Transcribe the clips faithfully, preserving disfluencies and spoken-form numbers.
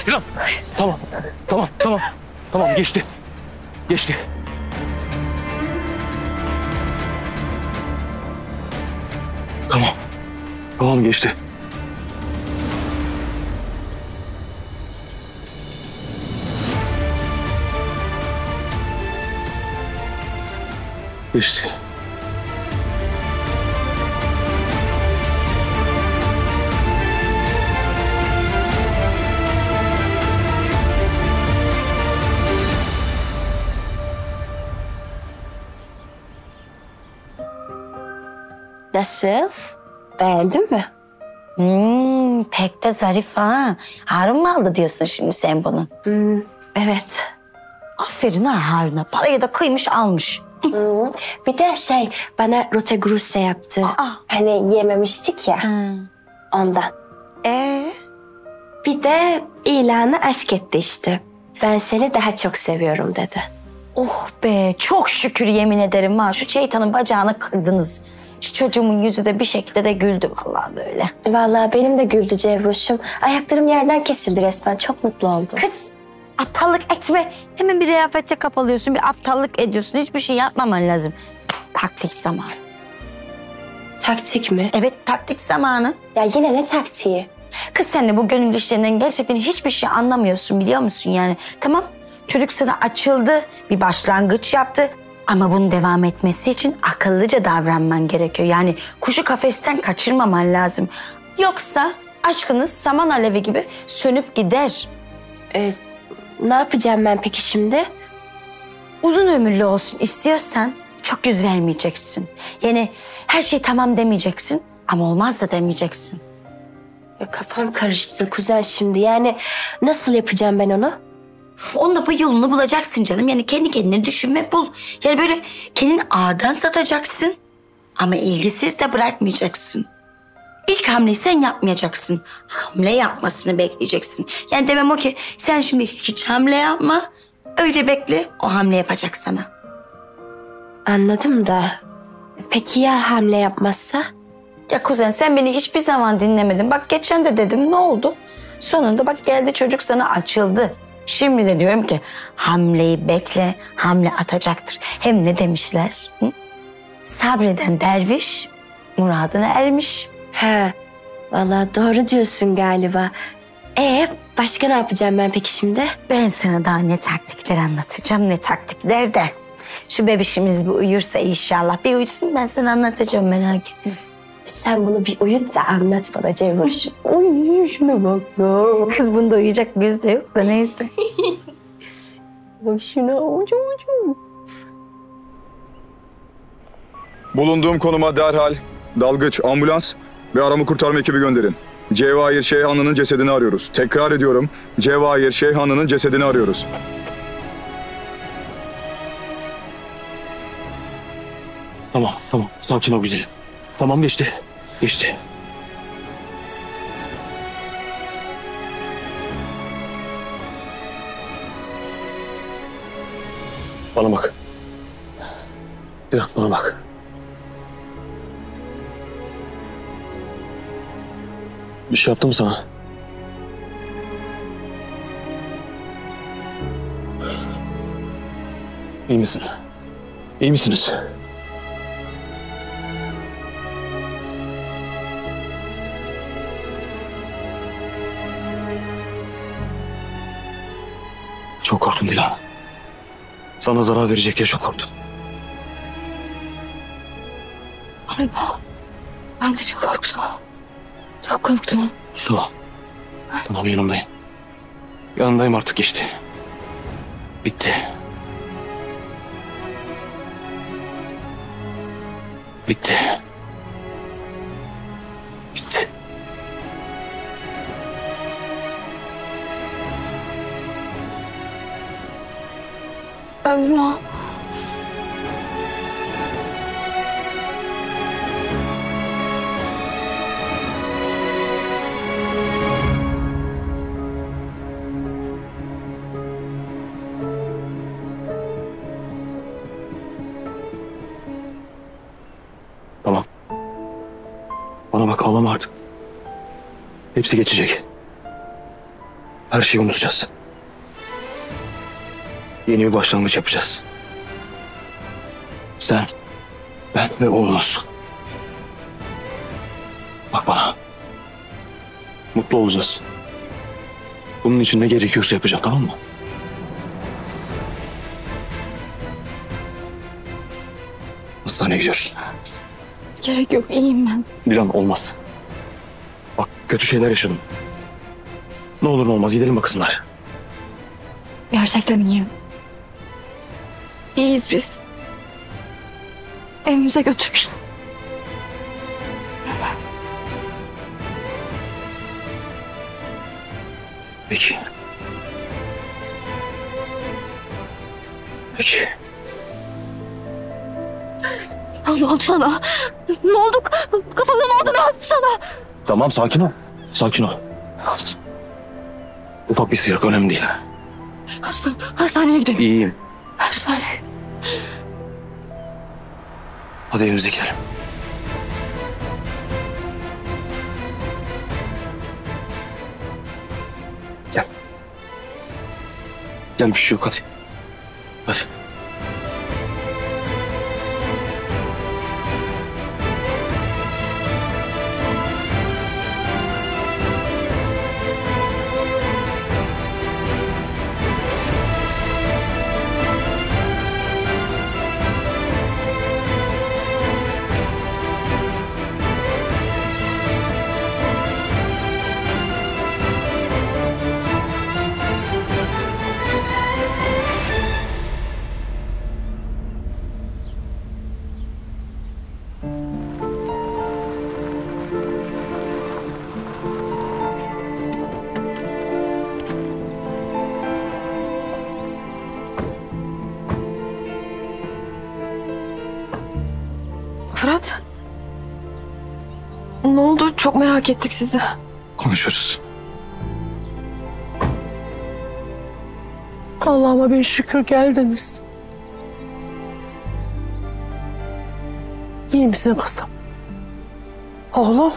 İrem. Tamam. Tamam. Tamam. Tamam geçti. Geçti. Tamam. Tamam geçti. Geçti. Nasıl? Beğendin mi? Hmm, pek de zarif ha. Harun mu aldı diyorsun şimdi sen bunu? Hmm, evet. Aferin ha Harun'a. Parayı da kıymış almış. Hmm. Bir de şey bana rotegruse yaptı. Aa. Hani yememiştik ya. Ha. Ondan. Ee? Bir de ilanı aşk etti işte. Ben seni daha çok seviyorum dedi. Oh be çok şükür yemin ederim ha. Şu şeytanın bacağını kırdınız. Şu çocuğumun yüzü de bir şekilde de güldü vallahi böyle. Vallahi benim de güldü Cevruş'um. Ayaklarım yerden kesildi resmen. Çok mutlu oldum. Kız aptallık etme. Hemen bir rehavete kapalıyorsun. Bir aptallık ediyorsun. Hiçbir şey yapmaman lazım. Taktik zamanı. Taktik mi? Evet taktik zamanı. Ya yine ne taktiği? Kız sen de bu gönül işlerinden gerçekten hiçbir şey anlamıyorsun biliyor musun yani? Tamam çocuk sana açıldı. Bir başlangıç yaptı. Ama bunun devam etmesi için akıllıca davranman gerekiyor. Yani kuşu kafesten kaçırmaman lazım. Yoksa aşkınız saman alevi gibi sönüp gider. Ee, ne yapacağım ben peki şimdi? Uzun ömürlü olsun istiyorsan çok yüz vermeyeceksin. Yani her şey tamam demeyeceksin ama olmaz da demeyeceksin. Ya kafam karıştı kuzen şimdi. Yani nasıl yapacağım ben onu? Onunla bu yolunu bulacaksın canım. Yani kendi kendine düşünme bul. Yani böyle kendini ağırdan satacaksın. Ama ilgisiz de bırakmayacaksın. İlk hamleyi sen yapmayacaksın. Hamle yapmasını bekleyeceksin. Yani demem o ki sen şimdi hiç hamle yapma. Öyle bekle o hamle yapacak sana. Anladım da. Peki ya hamle yapmazsa? Ya kuzen sen beni hiçbir zaman dinlemedin. Bak geçen de dedim ne oldu? Sonunda bak geldi çocuk sana açıldı. Şimdi de diyorum ki hamleyi bekle, hamle atacaktır. Hem ne demişler? Hı? Sabreden derviş muradına ermiş. He, vallahi doğru diyorsun galiba. Ee, başka ne yapacağım ben peki şimdi? Ben sana daha ne taktikler anlatacağım, ne taktikler de. Şu bebişimiz bir uyursa inşallah. Bir uyusun ben sana anlatacağım merak etme. Sen bunu bir uyut da anlat bana Cevroş. Uy şuna bak ya. Kız bunda uyuyacak göz de yok da neyse. Bak şuna ucu ucu. Bulunduğum konuma derhal dalgıç, ambulans ve arama kurtarma ekibi gönderin. Cevahir Şeyhanlı'nın cesedini arıyoruz. Tekrar ediyorum. Cevahir Şeyhanlı'nın cesedini arıyoruz. Tamam, tamam. Sakin ol güzelim. Tamam geçti. Geçti. Bana bak. İrem bana bak. Bir şey yaptım mı sana? İyi misin? İyi misiniz? Çok korktum Dilan. Sana zarar verecek diye çok korktum. Ben, ben de çok korktum. Çok korktum. Tamam. Tamam yanımdayım. Yanındayım artık geçti. Bitti. Bitti. Bitti. Ölme. Tamam. Bana bak ağlama artık. Hepsi geçecek. Her şeyi unutacağız. Yeni bir başlangıç yapacağız. Sen, ben ve oğlumuz. Bak bana. Mutlu olacağız. Bunun için ne gerekiyorsa yapacağım, tamam mı? Hastaneye gidiyoruz. Gerek yok, iyiyim ben. Dilan, olmaz. Bak, kötü şeyler yaşadım. Ne olur ne olmaz gidelim bakısınlar. Gerçekten iyiyim. İyiyiz biz. Evimize götür bizi. Peki. Peki. Ne oldu sana? Ne oldu? Kafana ne oldu? Ne yaptı sana? Tamam, sakin ol. Sakin ol. Ufak bir sıyrık, önemli değil. Hastane, hastaneye gidelim. İyiyim. Hastaneye. Hadi evimize gidelim. Gel. Gel, bir şey yok, hadi. Hadi. Fırat. Ne oldu? Çok merak ettik sizi. Konuşuruz. Allah'ıma bin şükür geldiniz. İyi misin kızım? Oğlum?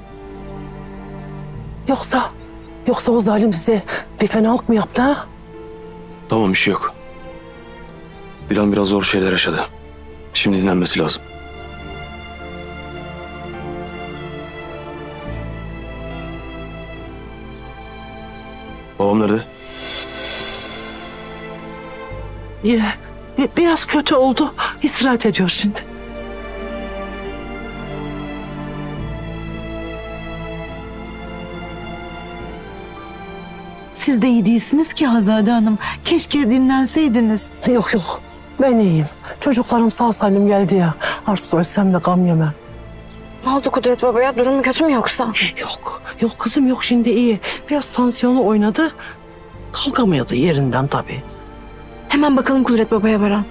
Yoksa, yoksa o zalim size bir fenalık mı yaptı ha? Tamam, bir şey yok. Dilan biraz zor şeyler yaşadı. Şimdi dinlenmesi lazım. Babam nerede? İyi, bi- biraz kötü oldu. İstirahat ediyor şimdi. Siz de iyi değilsiniz ki Hazade Hanım. Keşke dinlenseydiniz. Yok yok, ben iyiyim. Çocuklarım sağ salim geldi ya. Artık ölsem de gam yemem. Ne oldu Kudret Baba'ya? Durumu kötü mü yoksa? Yok, yok kızım yok, şimdi iyi. Biraz tansiyonu oynadı. Kalkamıyordu yerinden tabii. Hemen bakalım Kudret Baba'ya Baran.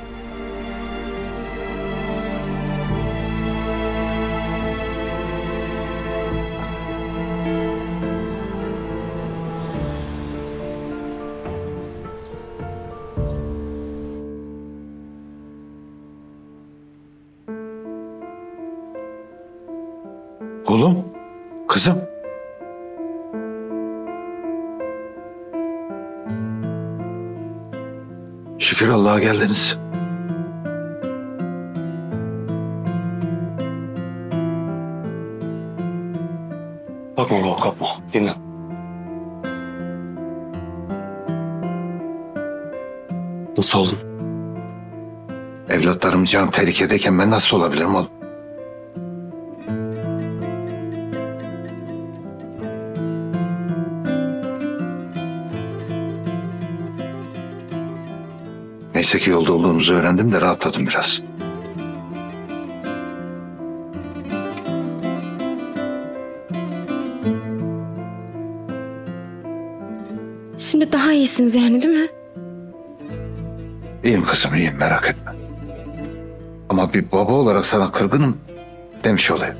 Oğlum, kızım. Şükür Allah'a geldiniz. Kalkma oğlum, kalkma. Dinlen. Nasıl oldun? Evlatlarım can tehlikedeyken ben nasıl olabilirim oğlum? Neyse ki yolda olduğunuzu öğrendim de rahatladım biraz. Şimdi daha iyisiniz yani, değil mi? İyiyim kızım, iyiyim, merak etme. Ama bir baba olarak sana kırgınım demiş olayım.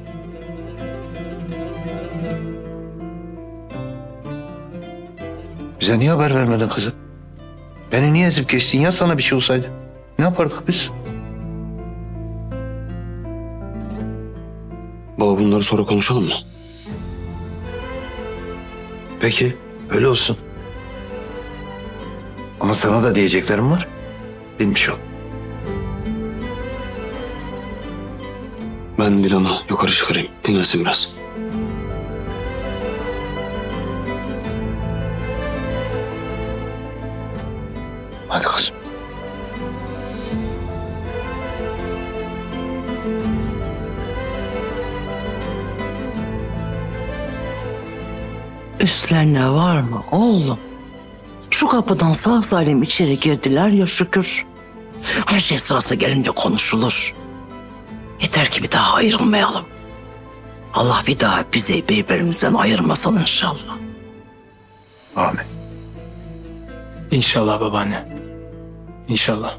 Bize niye haber vermedin kızım? Beni niye ezip geçtin? Ya sana bir şey olsaydı? Ne yapardık biz? Baba, bunları sonra konuşalım mı? Peki, öyle olsun. Ama sana da diyeceklerim var. Bilmiş ol. Ben Dilan'ı yukarı çıkarayım. Dinlensin biraz. Hadi kızım. Üstlerine var mı oğlum? Şu kapıdan sağ salim içeri girdiler ya şükür. Her şey sırası gelince konuşulur. Yeter ki bir daha ayrılmayalım. Allah bir daha bizi birbirimizden ayırmasın inşallah. Amin. İnşallah babaanne. İnşallah.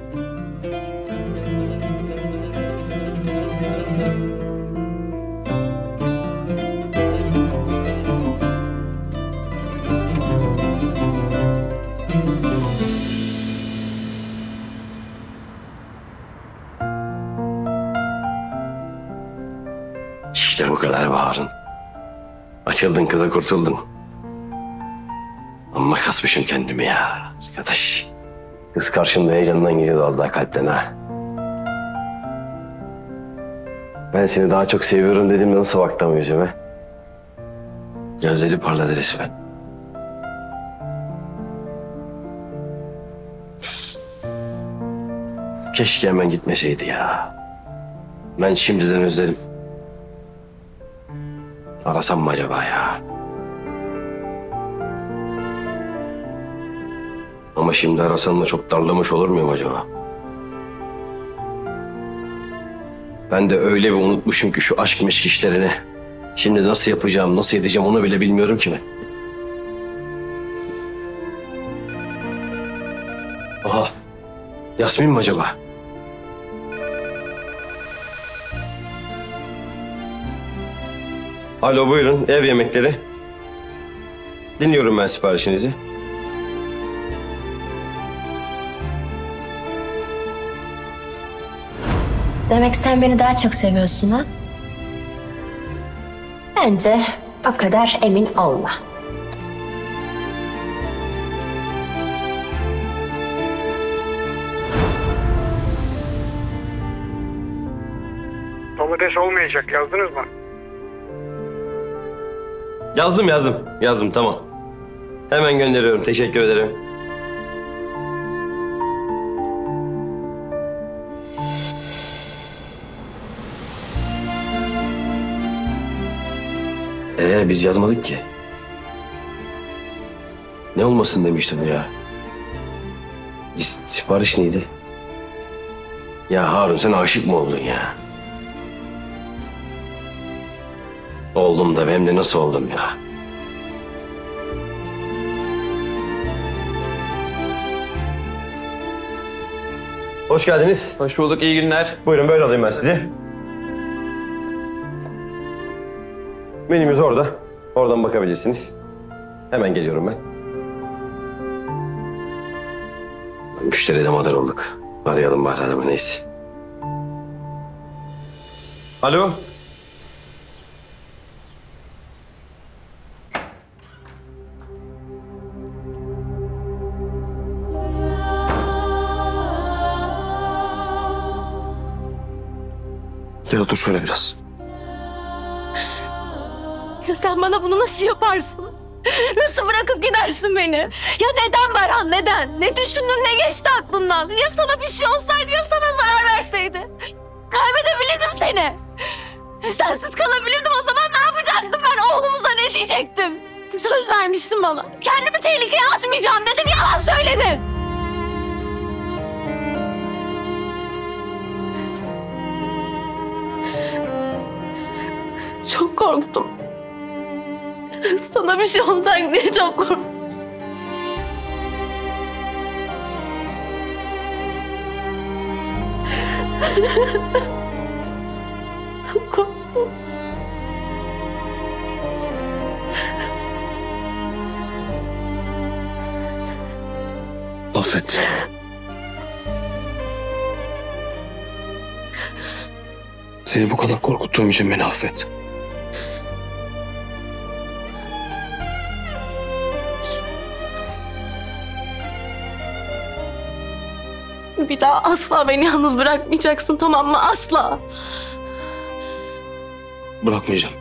İşte bu kadar Bahar'ın. Açıldın kıza, kurtuldun. Amma kasmışım kendimi ya arkadaş. Kız karşımda heyecandan geliyordu az daha kalpten ha. Ben seni daha çok seviyorum dediğimde nasıl baktım yüzüme? Gözleri parladı resmen. Keşke hemen gitmeseydi ya. Ben şimdiden özledim. Arasam mı acaba ya? Ama şimdi arasam da çok darlamış olur muyum acaba? Ben de öyle bir unutmuşum ki şu aşk meşk işlerini. Şimdi nasıl yapacağım, nasıl edeceğim onu bile bilmiyorum ki ben. Aha, Yasmin mi acaba? Alo, buyurun, ev yemekleri. Dinliyorum ben siparişinizi. Demek sen beni daha çok seviyorsun ha? Bence o kadar emin olma. Domates olmayacak, yazdınız mı? Yazdım yazdım, yazdım tamam. Hemen gönderiyorum, teşekkür ederim. Ee biz yazmadık ki. Ne olmasın demişti bu ya. S- Sipariş neydi? Ya Harun sen aşık mı oldun ya? Oldum da hem de nasıl oldum ya? Hoş geldiniz. Hoş bulduk, iyi günler. Buyurun böyle alayım ben sizi. Menümüz orada. Oradan bakabilirsiniz. Hemen geliyorum ben. Müşteriye de madar olduk. Arayalım bari adamı, neyse. Alo. Gel otur şöyle biraz. Ya sen bana bunu nasıl yaparsın? Nasıl bırakıp gidersin beni? Ya neden Baran, neden? Ne düşündün, ne geçti aklından? Ya sana bir şey olsaydı, ya sana zarar verseydi? Kaybedebilirdim seni. Sensiz kalabilirdim, o zaman ne yapacaktım ben? Oğlumuza ne diyecektim? Söz vermiştin bana. Kendimi tehlikeye atmayacağım dedin, yalan söyledin. Çok korktum. Sana bir şey olacak diye çok korktum. Korktum. Affet. Seni bu kadar korkuttuğum için beni affet. Bir daha asla beni yalnız bırakmayacaksın, tamam mı? Asla. Bırakmayacağım.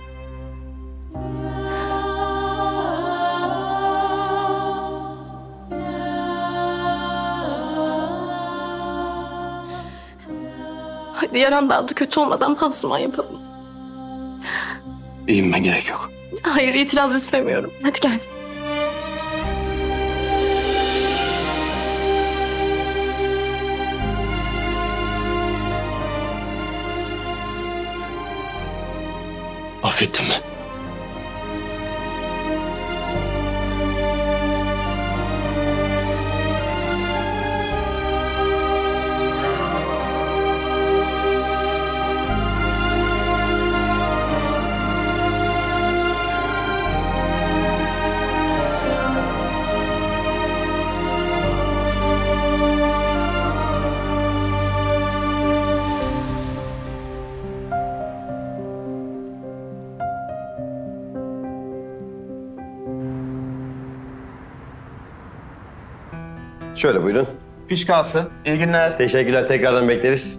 Hadi yaran daha da kötü olmadan pansuman yapalım. İyiyim ben, gerek yok. Hayır, itiraz istemiyorum. Hadi gel. Affettin mi? Şöyle buyurun. Piş kalsın. İyi günler. Teşekkürler. Tekrardan bekleriz.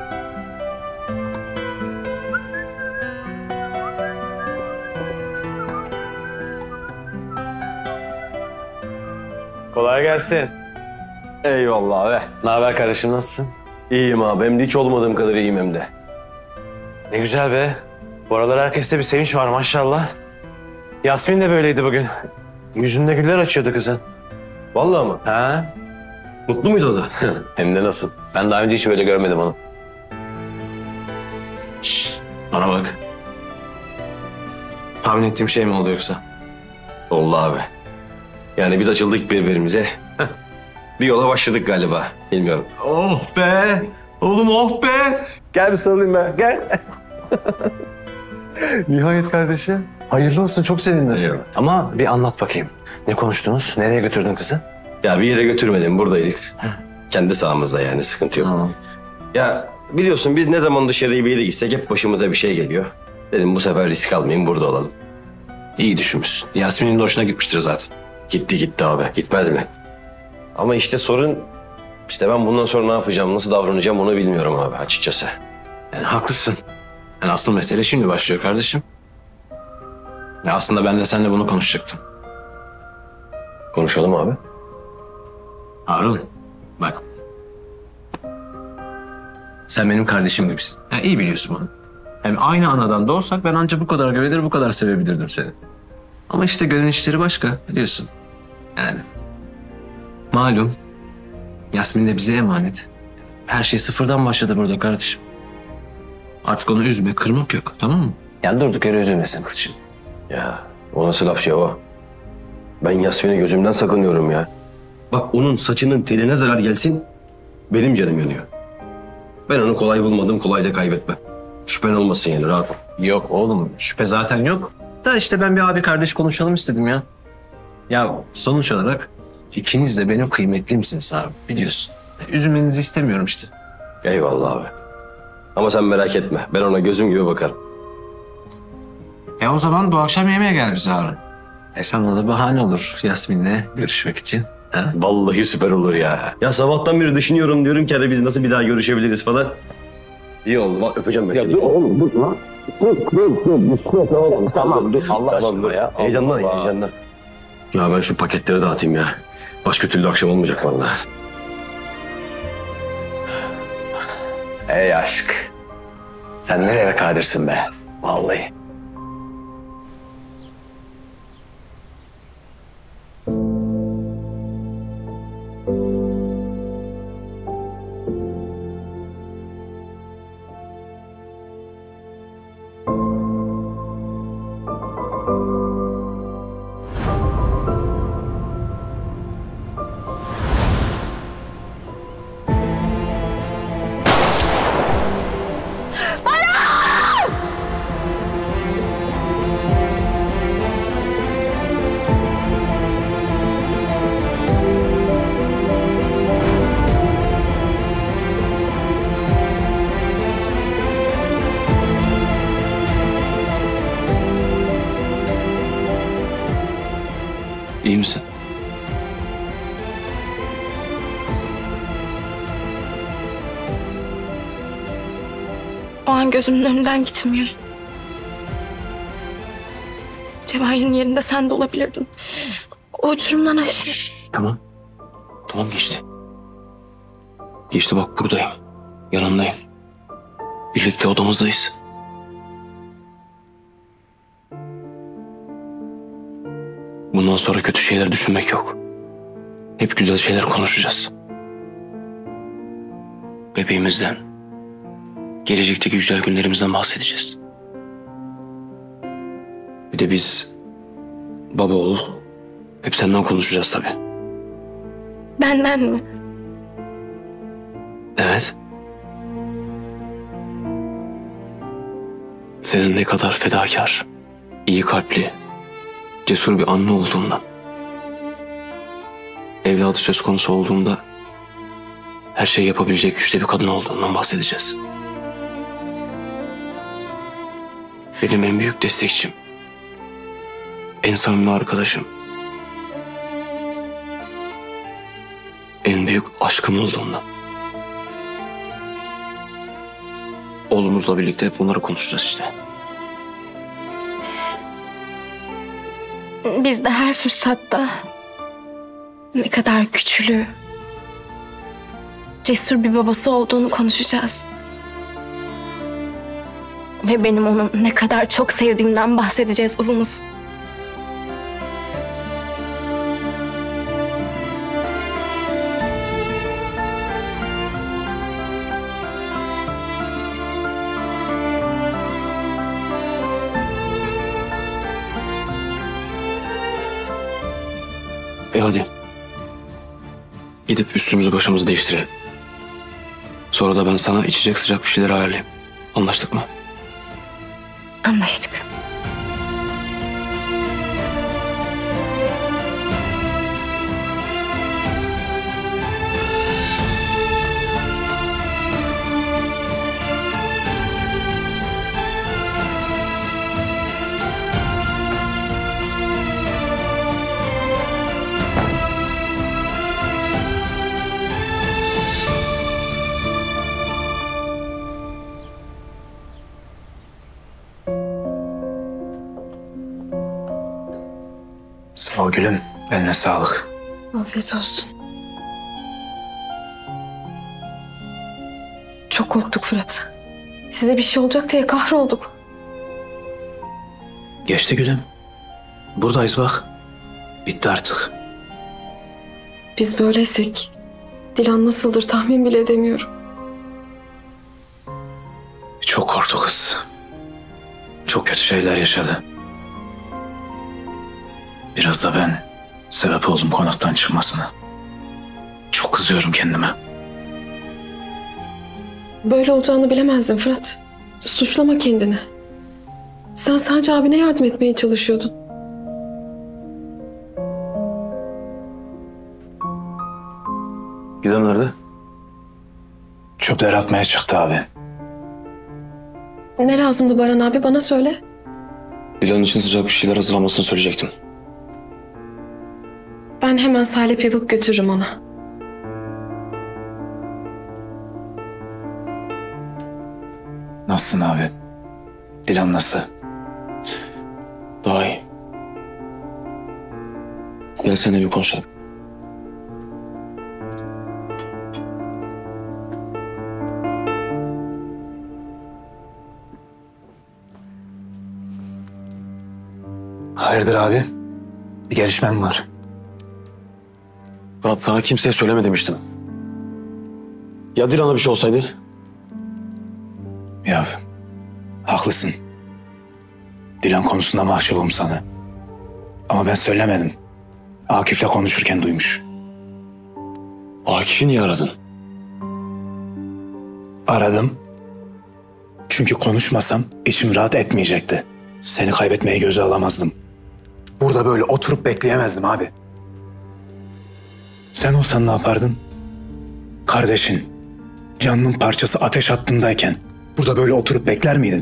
Kolay gelsin. Eyvallah abi. Ne haber kardeşim, nasılsın? İyiyim abi. Hem de hiç olmadığım kadar iyiyim hem de. Ne güzel be. Bu aralar herkeste bir sevinç var maşallah. Yasmin de böyleydi bugün. Yüzünde güller açıyordu kızın. Vallahi mı? Ha? Mutlu muydu o da? Hem de nasıl? Ben daha önce hiç böyle görmedim onu. Şşş, bana bak. Tahmin ettiğim şey mi oldu yoksa? Oldu abi. Yani biz açıldık birbirimize. Bir yola başladık galiba. Bilmiyorum. Oh be! Oğlum oh be! Gel bir sarılayım ben, gel. Nihayet kardeşim. Hayırlı olsun, çok sevindim. Eyvallah. Ama bir anlat bakayım. Ne konuştunuz? Nereye götürdün kızı? Ya bir yere götürmedim. Buradaydık. Kendi sahamızda yani, sıkıntı yok. Tamam. Ya biliyorsun biz ne zaman dışarıya bir yere gitsek hep başımıza bir şey geliyor. Dedim bu sefer risk almayayım, burada olalım. İyi düşünmüşsün. Yasmin'in de hoşuna gitmiştir zaten. Gitti gitti abi. Gitmez mi? Ama işte sorun, işte ben bundan sonra ne yapacağım, nasıl davranacağım onu bilmiyorum abi açıkçası. Yani haklısın. Yani asıl mesele şimdi başlıyor kardeşim. Ya aslında ben de seninle bunu konuşacaktım. Konuşalım abi. Harun, bak. Sen benim kardeşim gibisin. Ya iyi biliyorsun bunu. Hem aynı anadan doğursak ben ancak bu kadar güvenir, bu kadar sevebilirdim seni. Ama işte gönül işleri başka, biliyorsun. Yani. Malum. Yasmin de bize emanet. Her şey sıfırdan başladı burada kardeşim. Artık onu üzme, kırmak yok, tamam mı? Yani durduk yere üzülmesin kız şimdi. Ya o nasıl laf ya o? Ben Yasmin'i gözümden sakınıyorum ya. Bak onun saçının teline zarar gelsin, benim canım yanıyor. Ben onu kolay bulmadım, kolay da kaybetmem. Şüphen olmasın yani, rahat ol. Yok oğlum, şüphe zaten yok. Da işte ben bir abi kardeş konuşalım istedim ya. Ya sonuç olarak ikiniz de benim kıymetlimsiniz abi, biliyorsun. Üzülmenizi istemiyorum işte. Eyvallah abi. Ama sen merak etme, ben ona gözüm gibi bakarım. E o zaman bu akşam yemeğe gel bize Harun. E sana da bahane olur Yasmin'le görüşmek için. Ha? Vallahi süper olur ya. Ya sabahtan beri düşünüyorum, diyorum ki hadi biz nasıl bir daha görüşebiliriz falan. İyi oldu, bak öpeceğim ben seni. Ya dur oğlum, dur lan. Dur, dur, dur. Dur oğlum, tamam dur. Allah aşkına ya. Heyecandan, heyecandan. Ya ben şu paketleri dağıtayım ya. Başka türlü akşam olmayacak vallahi. Ey aşk. Sen nereye kadirsin be? Vallahi. İyi misin? O an gözümün önünden gitmiyor. Cevahir'in yerinde sen de olabilirdin. O uçurumdan aşağı. Tamam. Tamam geçti. Geçti bak buradayım. Yanındayım. Birlikte odamızdayız. Bundan sonra kötü şeyler düşünmek yok. Hep güzel şeyler konuşacağız. Bebeğimizden, gelecekteki güzel günlerimizden bahsedeceğiz. Bir de biz baba oğul hep senden konuşacağız tabii. Benden mi? Evet. Senin ne kadar fedakar, iyi kalpli, cesur bir anne olduğundan, evladı söz konusu olduğunda her şey yapabilecek güçte bir kadın olduğundan bahsedeceğiz. Benim en büyük destekçim, en samimi arkadaşım, en büyük aşkım olduğundan. Oğlumuzla birlikte hep bunları konuşacağız işte. Biz de her fırsatta ne kadar güçlü, cesur bir babası olduğunu konuşacağız. Ve benim onu ne kadar çok sevdiğimden bahsedeceğiz uzun uzun. E hadi. Gidip üstümüzü başımızı değiştirelim. Sonra da ben sana içecek sıcak bir şeyler ayarlayayım. Anlaştık mı? Anlaştık. Sağ ol gülüm. Eline sağlık. Afiyet olsun. Çok korktuk Fırat. Size bir şey olacak diye kahrolduk. Geçti gülüm. Buradayız bak. Bitti artık. Biz böyleysek Dilan nasıldır tahmin bile edemiyorum. Çok korktu kız. Çok kötü şeyler yaşadı. Biraz da ben sebep oldum konaktan çıkmasına. Çok kızıyorum kendime. Böyle olacağını bilemezdim Fırat. Suçlama kendini. Sen sadece abine yardım etmeye çalışıyordun. Gizem nerede? Çöpleri atmaya çıktı abi. Ne lazımdı Baran abi bana söyle. Dilan için sıcak bir şeyler hazırlamasını söyleyecektim. Ben hemen salep yapıp götürürüm ona. Nasılsın abi? Dilan nasıl? Daha iyi. Gel seninle bir konuşalım. Hayırdır abi? Bir gelişme mi var? Fırat sana kimseye söyleme demiştim. Ya Dilan'a bir şey olsaydı? Ya haklısın. Dilan konusunda mahcubum sana. Ama ben söylemedim. Akif'le konuşurken duymuş. Akif'i niye aradın? Aradım. Çünkü konuşmasam içim rahat etmeyecekti. Seni kaybetmeyi göze alamazdım. Burada böyle oturup bekleyemezdim abi. Sen olsan ne yapardın? Kardeşin, canının parçası ateş hattındayken burada böyle oturup bekler miydin?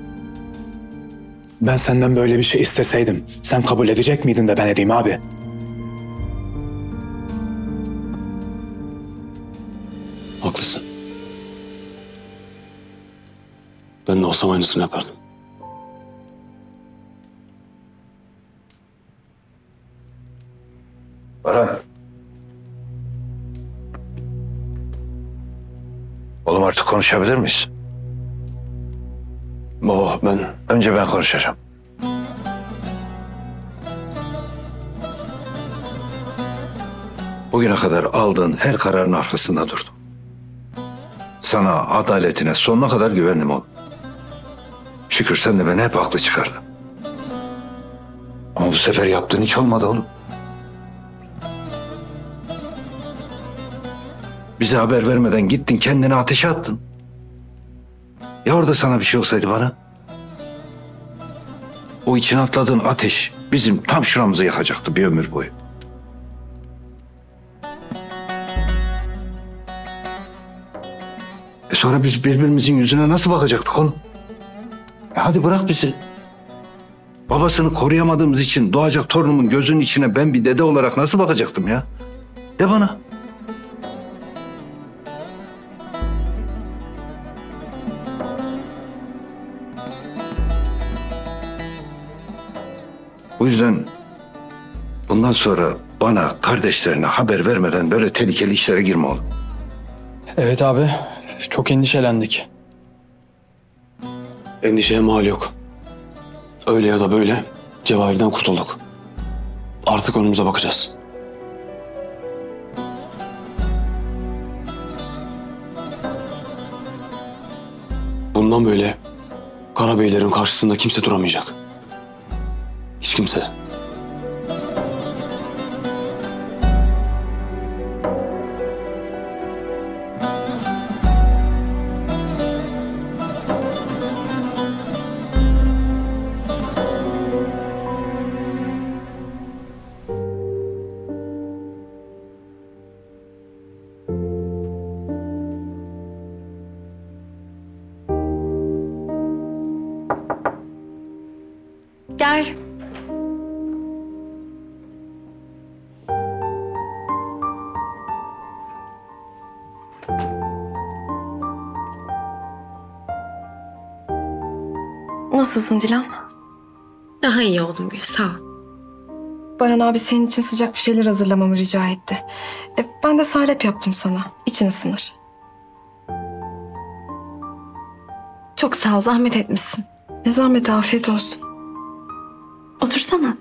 Ben senden böyle bir şey isteseydim sen kabul edecek miydin de ben edeyim abi? Haklısın. Ben de olsam aynısını yapardım. Baran. Oğlum artık konuşabilir miyiz? Baba ben... Önce ben konuşacağım. Bugüne kadar aldığın her kararın arkasında durdum. Sana, adaletine sonuna kadar güvendim oğlum. Şükür sen de beni hep haklı çıkardın. Ama bu sefer yaptığın hiç olmadı oğlum. Bize haber vermeden gittin kendini ateşe attın. Ya orada sana bir şey olsaydı bana? O içine atladığın ateş bizim tam şuramızı yakacaktı bir ömür boyu. E sonra biz birbirimizin yüzüne nasıl bakacaktık oğlum? E hadi bırak bizi. Babasını koruyamadığımız için doğacak torunumun gözünün içine ben bir dede olarak nasıl bakacaktım ya? De bana. Bu yüzden bundan sonra bana, kardeşlerine haber vermeden böyle tehlikeli işlere girme oğlum. Evet abi. Çok endişelendik. Endişeye mal yok. Öyle ya da böyle Cevahir'den kurtulduk. Artık önümüze bakacağız. Bundan böyle Karabeylerin karşısında kimse duramayacak. Hiç kimse. Gel. Nasılsın Dilan? Daha iyi oldum Gül, sağ ol. Baran abi senin için sıcak bir şeyler hazırlamamı rica etti. E, ben de salep yaptım sana. İçin ısınır. Çok sağ ol, zahmet etmişsin. Ne zahmet, afiyet olsun. Otursana.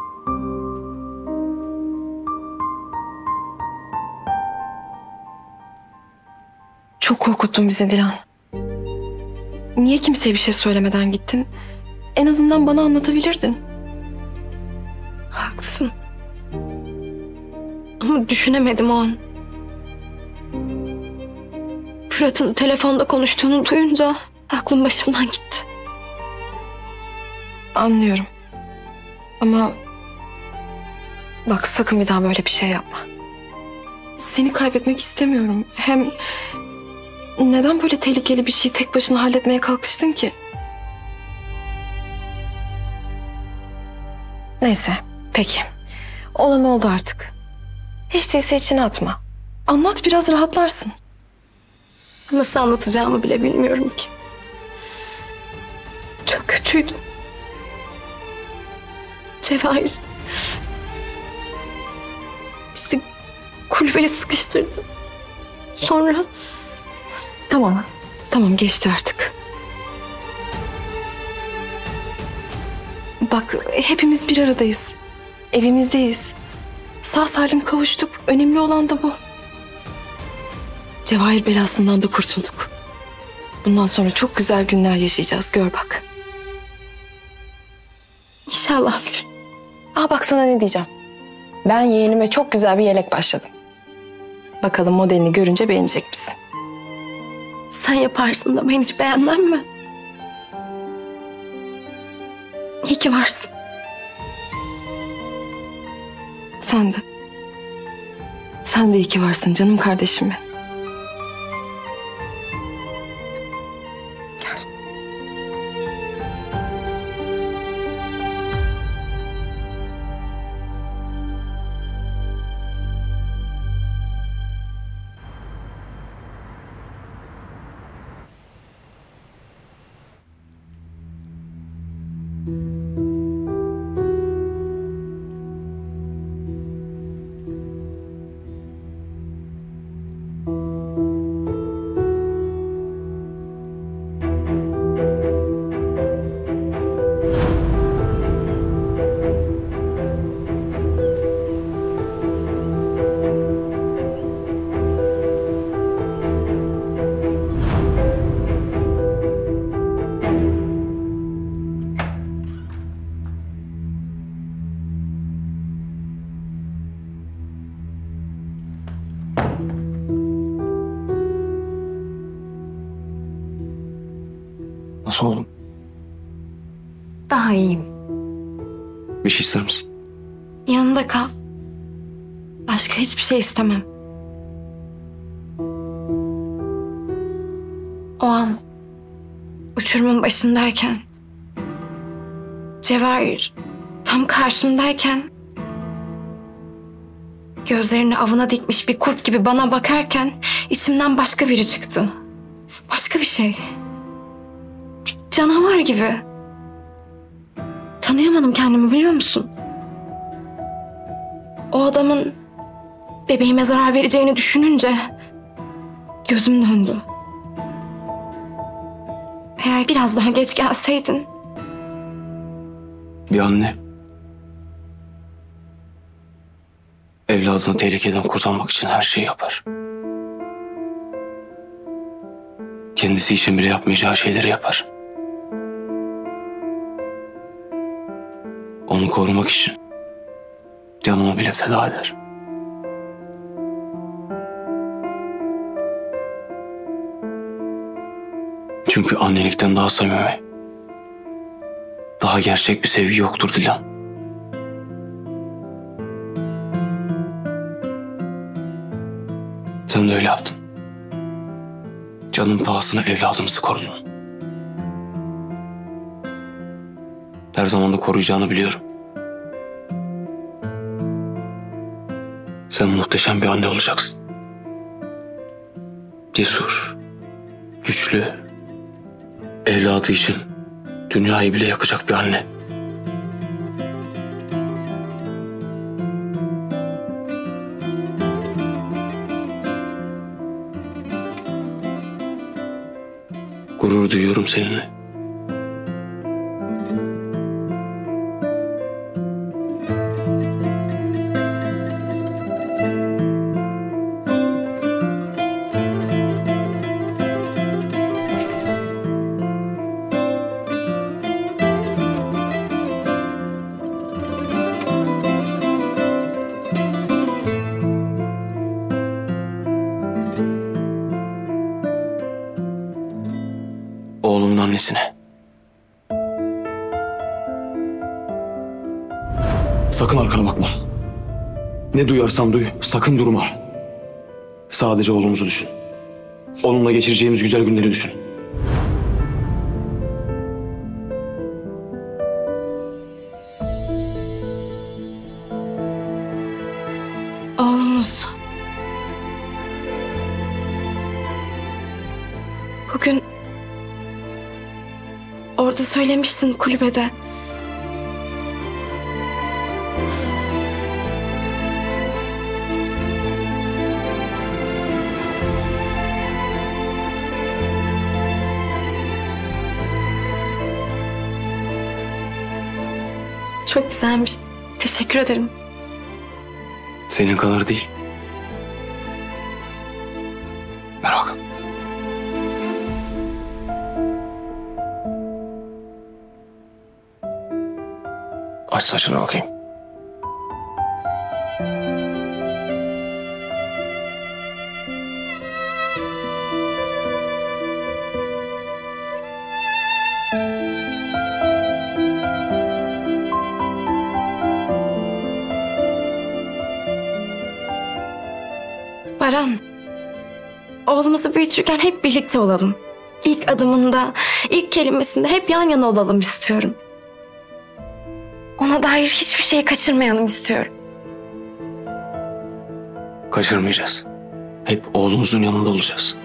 Çok korkuttun bizi Dilan. Niye kimseye bir şey söylemeden gittin? En azından bana anlatabilirdin. Haklısın. Ama düşünemedim o an. Fırat'ın telefonda konuştuğunu duyunca aklım başımdan gitti. Anlıyorum. Ama bak sakın bir daha böyle bir şey yapma. Seni kaybetmek istemiyorum. Hem neden böyle tehlikeli bir şeyi tek başına halletmeye kalkıştın ki? Neyse, peki. Olan oldu artık. Hiç değilse içine atma. Anlat, biraz rahatlarsın. Nasıl anlatacağımı bile bilmiyorum ki. Çok kötüydüm. Cevahir bizi kulübeye sıkıştırdı. Sonra... Tamam, tamam geçti artık. Bak hepimiz bir aradayız. Evimizdeyiz. Sağ salim kavuştuk. Önemli olan da bu. Cevahir belasından da kurtulduk. Bundan sonra çok güzel günler yaşayacağız. Gör bak. İnşallah Gül. Aa bak sana ne diyeceğim. Ben yeğenime çok güzel bir yelek başladım. Bakalım modelini görünce beğenecek misin? Sen yaparsın da ben hiç beğenmem mi? İyi ki varsın. Sen de. Sen de iyi ki varsın canım kardeşim benim. Nasıl oldun? Daha iyiyim. Bir şey ister misin? Yanında kal. Başka hiçbir şey istemem. O an uçurumun başındayken, Cevahir tam karşımdayken, gözlerini avına dikmiş bir kurt gibi bana bakarken içimden başka biri çıktı. Başka bir şey. Bir canavar gibi. Tanıyamadım kendimi, biliyor musun? O adamın bebeğime zarar vereceğini düşününce gözüm döndü. Eğer biraz daha geç gelseydin. Bir anne evladını tehlikeden kurtarmak için her şeyi yapar. Kendisi için bile yapmayacağı şeyleri yapar. Onu korumak için canını bile feda eder. Çünkü annelikten daha samimi, daha gerçek bir sevgi yoktur Dilan. Sen de öyle yaptın. Canın pahasına evladımızı korudun. Her zaman da koruyacağını biliyorum. Sen muhteşem bir anne olacaksın. Cesur, güçlü, evladı için dünyayı bile yakacak bir anne. Gurur duyuyorum seninle. Oğlumun annesine. Sakın arkana bakma. Ne duyarsan duy, sakın durma. Sadece oğlumuzu düşün. Onunla geçireceğimiz güzel günleri düşün. Oğlumuz. Bugün orada söylemiştin kulübede. Çok güzelmiş. Teşekkür ederim. Senin kadar değil. Ver bakalım. Aç saçına bakayım. Baran, oğlumuzu büyütürken hep birlikte olalım. İlk adımında, ilk kelimesinde hep yan yana olalım istiyorum. Ona dair hiçbir şey kaçırmayalım istiyorum. Kaçırmayacağız. Hep oğlumuzun yanında olacağız.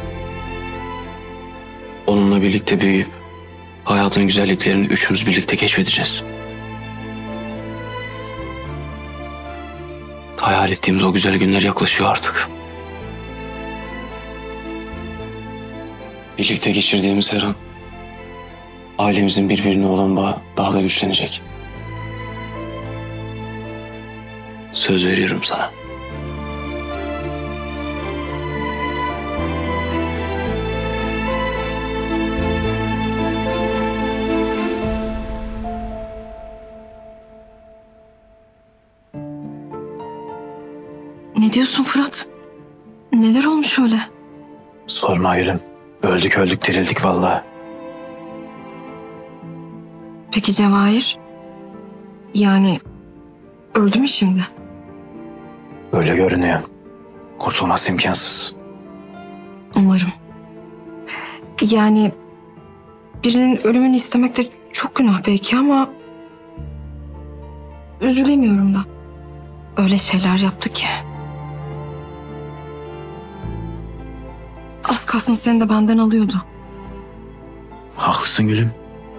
Onunla birlikte büyüyüp hayatın güzelliklerini üçümüz birlikte keşfedeceğiz. Hayal ettiğimiz o güzel günler yaklaşıyor artık. Birlikte geçirdiğimiz her an ailemizin birbirine olan bağı daha da güçlenecek. Söz veriyorum sana. Ne diyorsun Fırat? Neler olmuş öyle? Sorma Gülüm. Öldük öldük dirildik vallahi. Peki Cevahir? Yani öldü mü şimdi? Öyle görünüyor. Kurtulması imkansız. Umarım. Yani birinin ölümünü istemek de çok günah belki ama üzülemiyorum da. Öyle şeyler yaptı ki. Az kalsın seni de benden alıyordu. Haklısın Gülüm.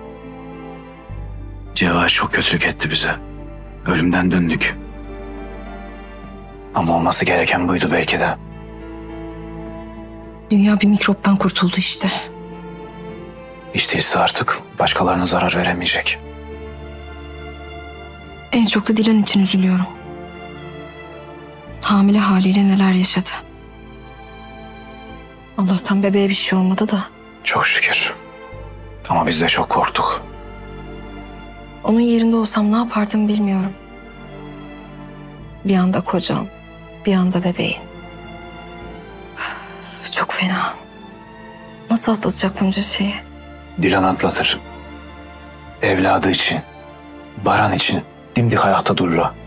Cevahir çok kötülük etti bize. Ölümden döndük. Ama olması gereken buydu belki de. Dünya bir mikroptan kurtuldu işte. Hiç değilse artık başkalarına zarar veremeyecek. En çok da Dilan için üzülüyorum. Hamile haliyle neler yaşadı. Allah'tan bebeğe bir şey olmadı da. Çok şükür. Ama biz de çok korktuk. Onun yerinde olsam ne yapardım bilmiyorum. Bir anda kocam, bir anda bebeğin. Çok fena. Nasıl atlatacak bunca şeyi? Dilan atlatır. Evladı için, Baran için dimdik ayakta durur o.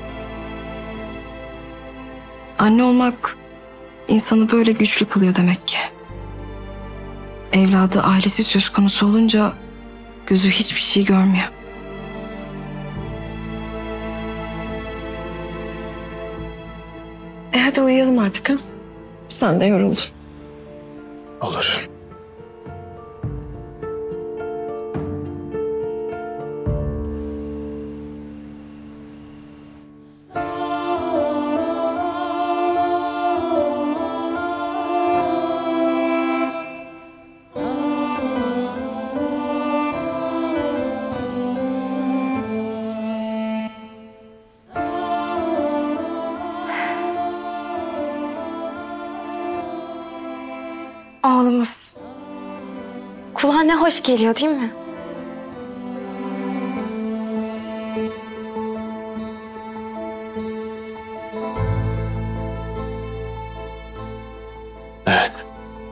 Anne olmak insanı böyle güçlü kılıyor demek ki. Evladı, ailesi söz konusu olunca gözü hiçbir şey görmüyor. E hadi uyuyalım artık ha. Sen de yoruldun. Olur. Oğlumuz. Kulağa ne hoş geliyor değil mi? Evet.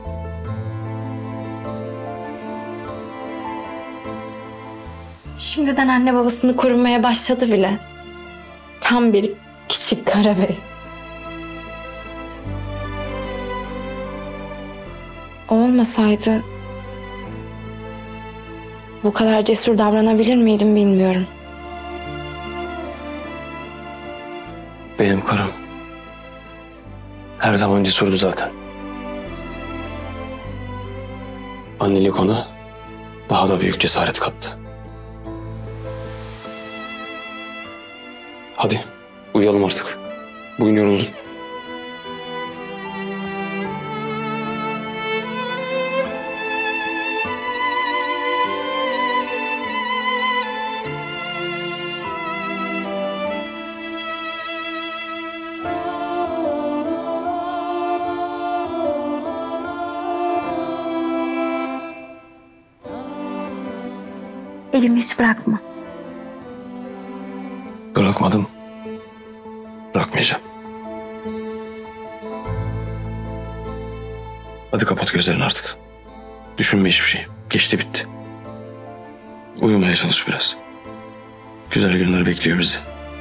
Şimdiden anne babasını korumaya başladı bile. Tam bir küçük karabey. O olmasaydı bu kadar cesur davranabilir miydim bilmiyorum. Benim karım her zaman cesurdu zaten. Annelik ona daha da büyük cesaret kattı. Hadi uyuyalım artık. Bugün yoruldum. Elimi hiç bırakma. Bırakmadım. Bırakmayacağım. Hadi kapat gözlerini artık. Düşünme hiçbir şey. Geçti bitti. Uyumaya çalış biraz. Güzel günler bekliyor bizi.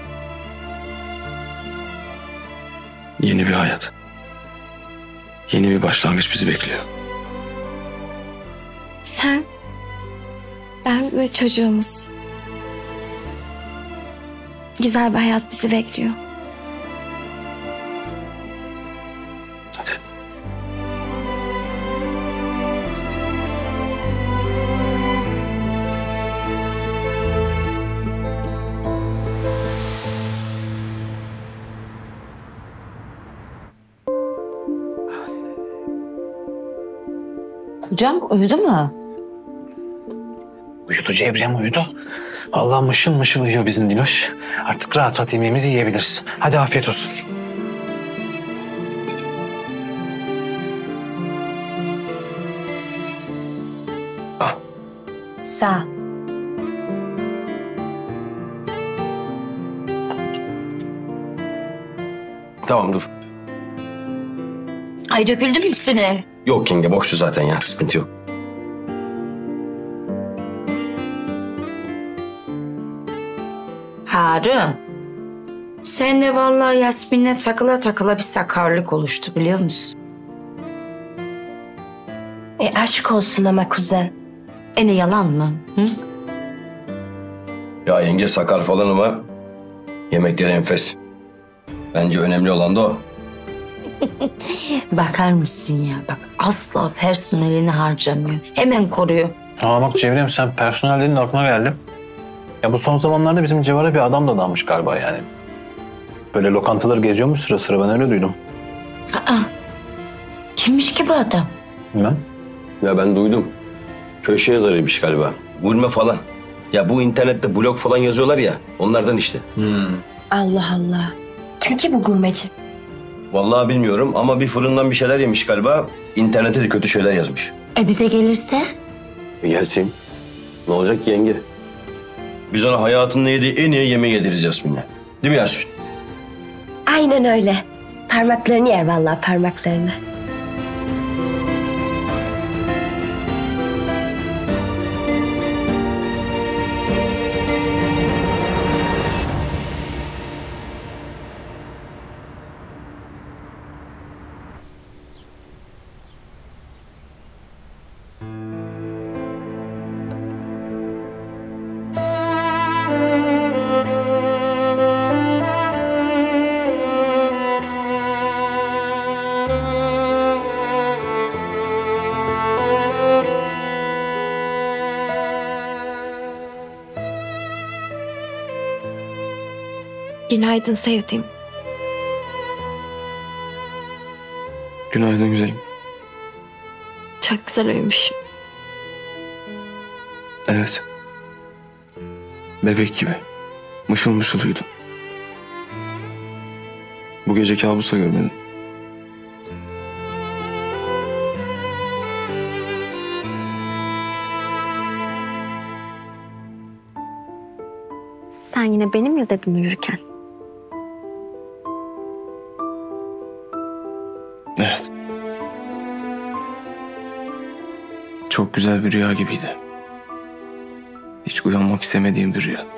Yeni bir hayat. Yeni bir başlangıç bizi bekliyor. Sen, ben ve çocuğumuz. Güzel bir hayat bizi bekliyor. Hadi. Hocam uyudu mu? Uyudu Cevrem uyudu. Allah mışıl mışıl uyuyor bizim Diloş. Artık rahat rahat yemeğimizi yiyebiliriz. Hadi afiyet olsun. Sağ ol. Tamam dur. Ay döküldü mü üstüne? Yok yenge boştu zaten ya. Sıkıntı yok. Harun. Sen de vallahi Yasmin'le takıla takıla bir sakarlık oluştu biliyor musun? E aşk olsun ama kuzen. E ne yalan mı? Hı? Ya yenge sakar falan ama yemekleri enfes. Bence önemli olan da o. Bakar mısın ya? Bak asla personelini harcamıyor. Hemen koruyor. Ama bak Cevriye'm sen personel dedin de aklıma geldi. Ya bu son zamanlarda bizim civara bir adam da dalmış galiba yani. Böyle lokantaları geziyormuş sıra sıra, ben öyle duydum. Aa, kimmiş ki bu adam? Bilmem. Ya ben duydum. Köşe yazarıymış galiba. Gurme falan. Ya bu internette blog falan yazıyorlar ya. Onlardan işte. Hmm. Allah Allah. Kim ki bu gurmeci? Vallahi bilmiyorum ama bir fırından bir şeyler yemiş galiba. İnternete de kötü şeyler yazmış. E bize gelirse? E gelsin. Ne olacak ki yenge? Biz ona hayatında yediği en iyi yemeği yediririz Yasmin'le. Değil mi Yasmin? Aynen öyle. Parmaklarını yer vallahi, parmaklarını. Günaydın sevdiğim. Günaydın güzelim. Çok güzel uyumuşum. Evet. Bebek gibi. Mışıl mışıl uyudum. Bu gece kabusa görmedim. Sen yine beni mi izledin uyurken? Evet. Çok güzel bir rüya gibiydi. Hiç uyanmak istemediğim bir rüya.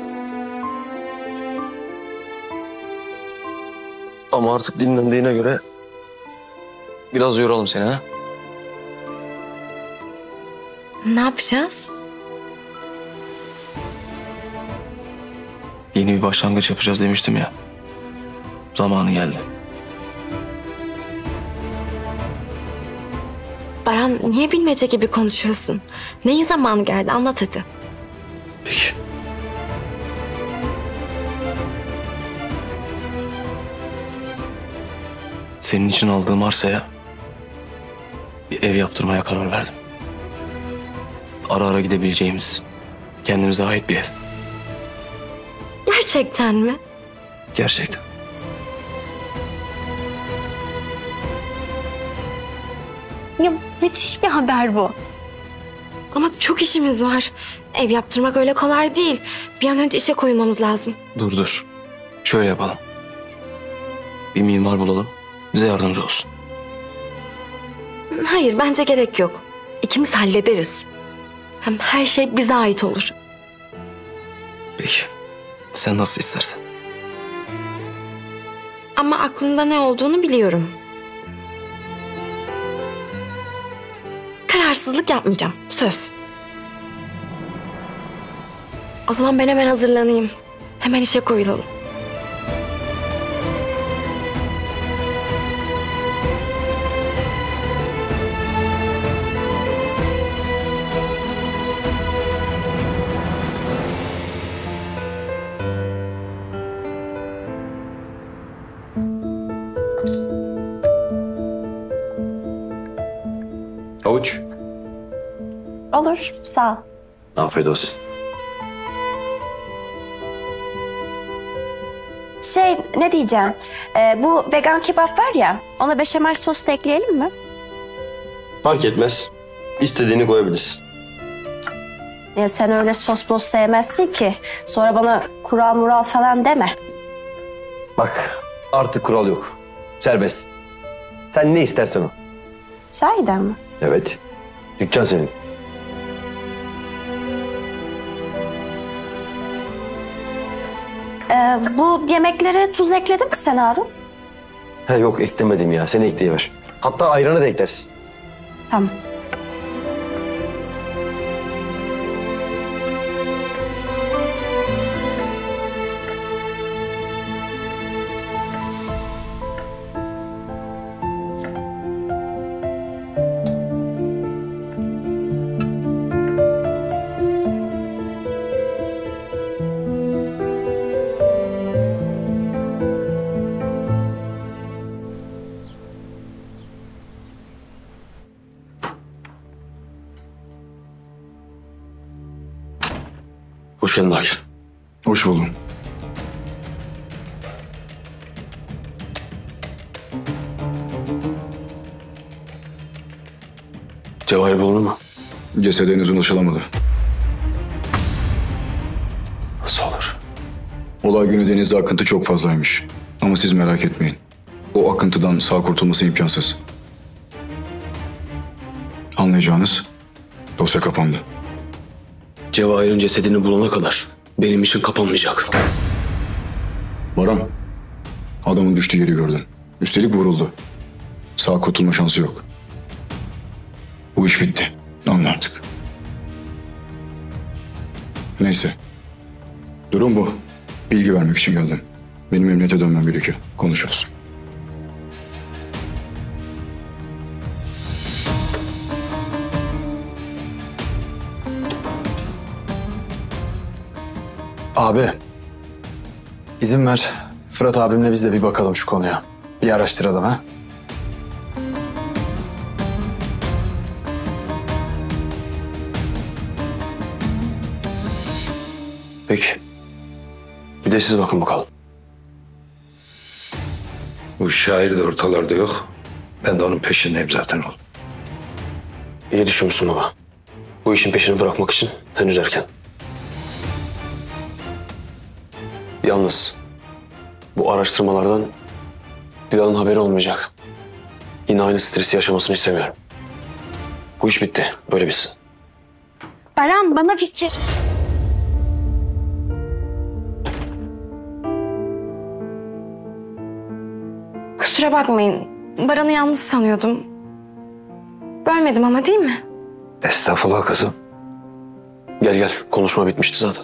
Ama artık dinlendiğine göre biraz yoralım seni ha. Ne yapacağız? Yeni bir başlangıç yapacağız demiştim ya. Zamanı geldi. Baran niye bilmece gibi konuşuyorsun? Neyin zamanı geldi, anlat hadi. Peki. Senin için aldığım arsaya bir ev yaptırmaya karar verdim. Ara ara gidebileceğimiz, kendimize ait bir ev. Gerçekten mi? Gerçekten. Ya müthiş bir haber bu. Ama çok işimiz var. Ev yaptırmak öyle kolay değil. Bir an önce işe koyulmamız lazım. Dur dur. Şöyle yapalım. Bir mimar bulalım. Bize yardımcı olsun. Hayır, bence gerek yok. İkimiz hallederiz. Hem her şey bize ait olur. Peki. Sen nasıl istersen. Ama aklında ne olduğunu biliyorum. Kararsızlık yapmayacağım. Söz. O zaman ben hemen hazırlanayım. Hemen işe koyulalım. Havuç. Olur, sağ ol. Afiyet olsun. Şey, ne diyeceğim? Ee, bu vegan kebap var ya, ona beşamel sos da ekleyelim mi? Fark etmez. İstediğini koyabilirsin. Ya sen öyle sos bos sevmezsin ki. Sonra bana kural mural falan deme. Bak artık kural yok. Serbest. Sen ne istersen o. Sahiden mi? Evet. Dükkan senin. Ee, bu yemeklere tuz ekledin mi sen Harun? Ha yok eklemedim ya. Sen ekleyiver. Hatta ayranı da eklersin. Tamam. Hoş geldin Akif. Hoş buldum. Cevahir bulundu mu? Cesede henüz ulaşılamadı. Nasıl olur? Olay günü denizde akıntı çok fazlaymış. Ama siz merak etmeyin. O akıntıdan sağ kurtulması imkansız. Anlayacağınız dosya kapandı. Cevahir'in cesedini bulana kadar benim için kapanmayacak. Baran, adamın düştüğü yeri gördün. Üstelik vuruldu. Sağ kurtulma şansı yok. Bu iş bitti. Anla artık. Neyse. Durum bu. Bilgi vermek için geldim. Benim emniyete dönmem gerekiyor. Konuşuruz. Abi, izin ver. Fırat abimle biz de bir bakalım şu konuya. Bir araştıralım ha. Peki. Bir de siz bakın bakalım. Bu şair de ortalarda yok. Ben de onun peşindeyim zaten oğlum. İyi düşünmüşsün baba. Bu işin peşini bırakmak için henüz erken. Yalnız bu araştırmalardan Dilan'ın haberi olmayacak. Yine aynı stresi yaşamasını istemiyorum. Bu iş bitti. Öyle bilsin. Baran bana fikir. Kusura bakmayın. Baran'ı yalnız sanıyordum. Bölmedim ama değil mi? Estağfurullah kızım. Gel gel. Konuşma bitmişti zaten.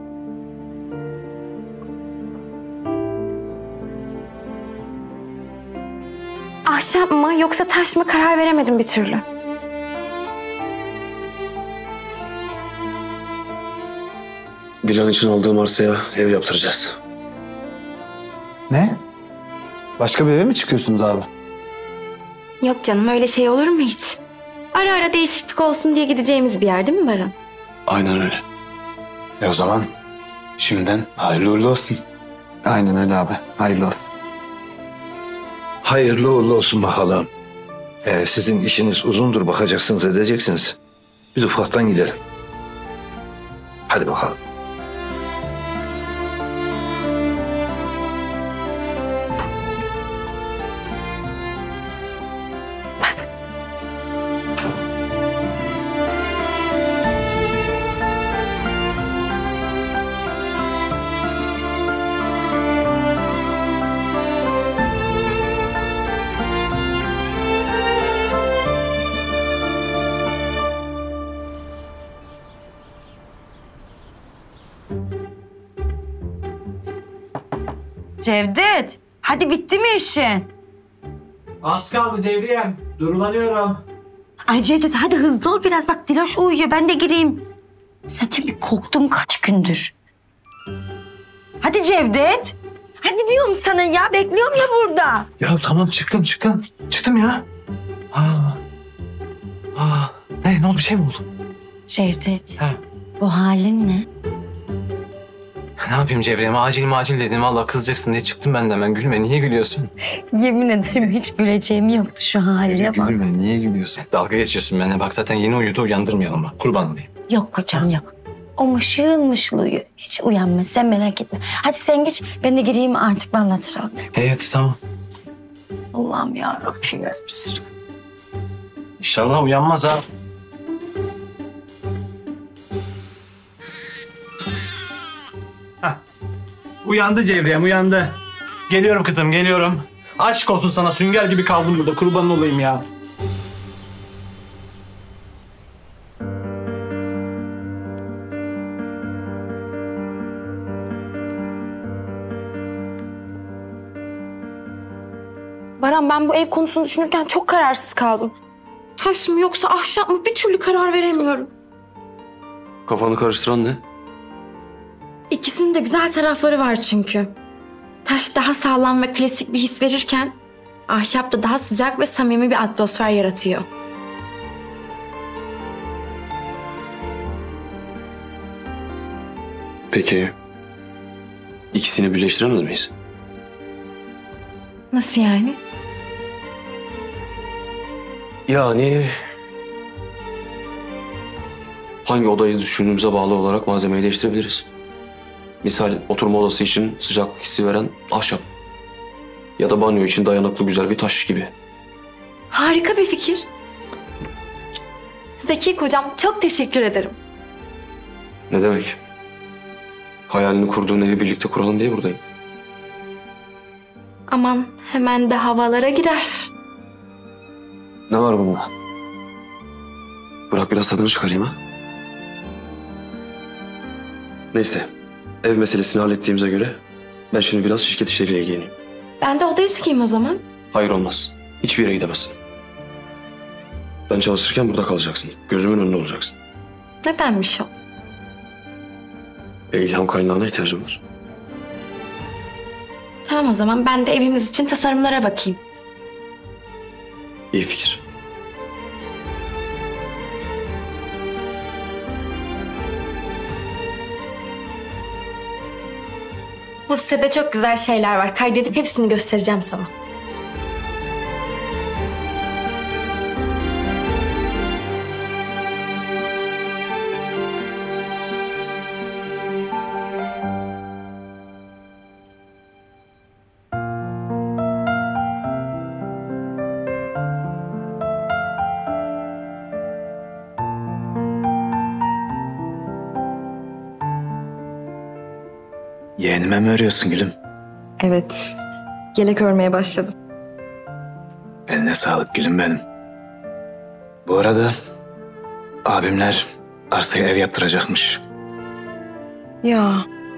Ahşap mı yoksa taş mı karar veremedim bir türlü. Dilan için aldığım arsaya ev yaptıracağız. Ne? Başka bir eve mi çıkıyorsunuz abi? Yok canım öyle şey olur mu hiç? Ara ara değişiklik olsun diye gideceğimiz bir yer değil mi Baran? Aynen öyle. E o zaman şimdiden hayırlı uğurlu olsun. Aynen öyle abi. Hayırlı olsun. Hayırlı uğurlu olsun bakalım. Ee, sizin işiniz uzundur, bakacaksınız, edeceksiniz. Biz ufaktan gidelim. Hadi bakalım. Cevdet, hadi bitti mi işin? Az kaldı Cevriyem. Durulanıyorum. Ay Cevdet hadi hızlı ol biraz. Bak Diloş uyuyor, ben de gireyim. Zaten bir korktum kaç gündür. Hadi Cevdet. Hadi diyorum sana ya, bekliyorum ya burada. Ya tamam çıktım çıktım. Çıktım ya. Aa. Aa. Ne, ne oldu, bir şey mi oldu? Cevdet, He. bu halin ne? Ne yapayım Cevriyem, acil macil dedim. Vallahi kızacaksın diye çıktım ben de hemen. Gülme, niye gülüyorsun? Yemin ederim hiç güleceğim yoktu şu haline bak. Gülme, niye gülüyorsun? Dalga geçiyorsun benimle. Bak zaten yeni uyudu, uyandırmayalım bak. Kurban olayım. Yok kocam yok. O mışıl mışıl uyuyor. Hiç uyanmaz, sen merak etme. Hadi sen geç, ben de gireyim artık, vallahi travma. Evet tamam. Allah'ım yarabbim. İnşallah uyanmaz ha. Hah. Uyandı Cevriyem, uyandı. Geliyorum kızım, geliyorum. Aşk olsun sana, sünger gibi kaldım burada. Kurban olayım ya. Baran, ben bu ev konusunu düşünürken çok kararsız kaldım. Taş mı yoksa ahşap mı bir türlü karar veremiyorum. Kafanı karıştıran ne? İkisinin de güzel tarafları var çünkü. Taş daha sağlam ve klasik bir his verirken ahşap da daha sıcak ve samimi bir atmosfer yaratıyor. Peki ikisini birleştiremez miyiz? Nasıl yani? Yani hangi odayı düşündüğümüze bağlı olarak malzemeyi değiştirebiliriz. Misal oturma odası için sıcaklık hissi veren ahşap. Ya da banyo için dayanıklı güzel bir taş gibi. Harika bir fikir. Zeki kocam, çok teşekkür ederim. Ne demek? Hayalini kurduğun evi birlikte kuralım diye buradayım. Aman hemen de havalara girer. Ne var bunda? Bırak biraz tadını çıkarayım ha. Neyse. Ev meselesini hallettiğimize göre ben şimdi biraz şirket işleriyle ilgileneyim. Ben de odaya çıkayım o zaman. Hayır olmaz. Hiçbir yere gidemezsin. Ben çalışırken burada kalacaksın. Gözümün önünde olacaksın. Nedenmiş o? E, ilham kaynağına ihtiyacım var. Tamam o zaman ben de evimiz için tasarımlara bakayım. İyi fikir. Bu sitede çok güzel şeyler var. Kaydedip hepsini göstereceğim sana. Yeğenime mi örüyorsun gülüm? Evet. Yelek örmeye başladım. Eline sağlık gülüm benim. Bu arada abimler arsaya ev yaptıracakmış. Ya.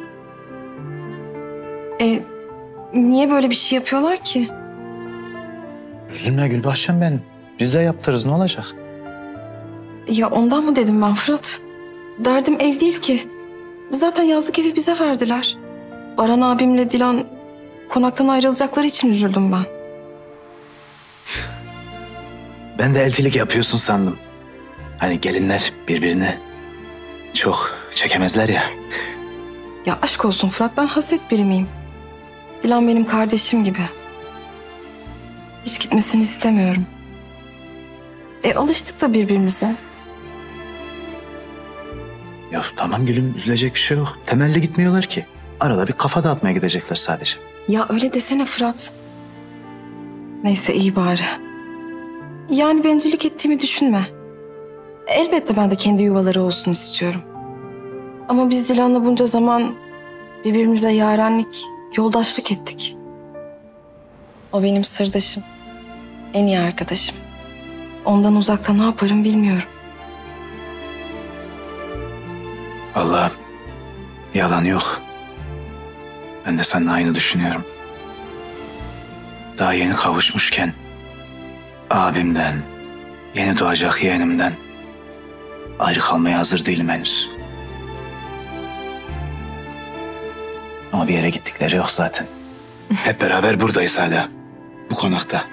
E, niye böyle bir şey yapıyorlar ki? Üzülme Gülbahçem benim. Biz de yaptırırız, ne olacak? Ya ondan mı dedim ben Fırat? Derdim ev değil ki. Zaten yazlık evi bize verdiler. Baran abimle Dilan konaktan ayrılacakları için üzüldüm ben. Ben de eltilik yapıyorsun sandım. Hani gelinler birbirini çok çekemezler ya. Ya aşk olsun Fırat, ben haset biri miyim? Dilan benim kardeşim gibi. Hiç gitmesini istemiyorum. E alıştık da birbirimize. Ya tamam gülüm, üzülecek bir şey yok. Temelli gitmiyorlar ki. Arada bir kafa dağıtmaya gidecekler sadece. Ya öyle desene Fırat. Neyse iyi bari. Yani bencillik ettiğimi düşünme. Elbette ben de kendi yuvaları olsun istiyorum. Ama biz Dilan'la bunca zaman birbirimize yarenlik, yoldaşlık ettik. O benim sırdaşım. En iyi arkadaşım. Ondan uzakta ne yaparım bilmiyorum. Vallahi yalan yok. Ben de seninle aynı düşünüyorum. Daha yeni kavuşmuşken abimden, yeni doğacak yeğenimden ayrı kalmaya hazır değilim henüz. Ama bir yere gittikleri yok zaten. Hep beraber buradayız hala. Bu konakta.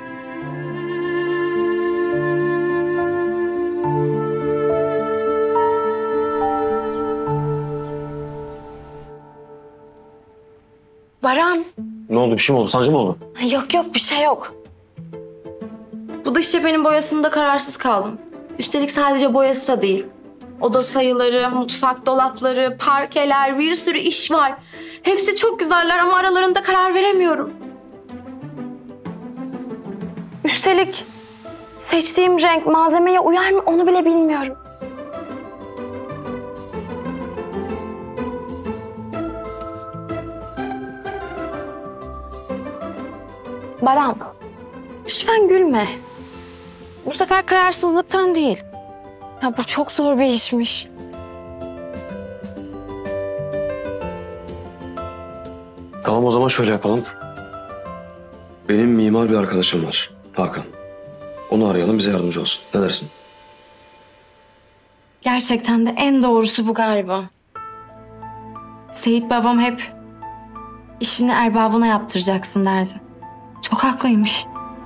Baran. Ne oldu? Bir şey mi oldu? Sancı mı oldu? Yok yok, bir şey yok. Bu dış cephenin boyasında kararsız kaldım. Üstelik sadece boyası da değil. Oda sayıları, mutfak dolapları, parkeler, bir sürü iş var. Hepsi çok güzeller ama aralarında karar veremiyorum. Üstelik seçtiğim renk malzemeye uyar mı onu bile bilmiyorum. Baran, lütfen gülme. Bu sefer kararsızlıktan değil. Ya bu çok zor bir işmiş. Tamam o zaman şöyle yapalım. Benim mimar bir arkadaşım var. Hakan. Onu arayalım bize yardımcı olsun. Ne dersin? Gerçekten de en doğrusu bu galiba. Seyit babam hep işini erbabına yaptıracaksın derdi. Çok haklıymış.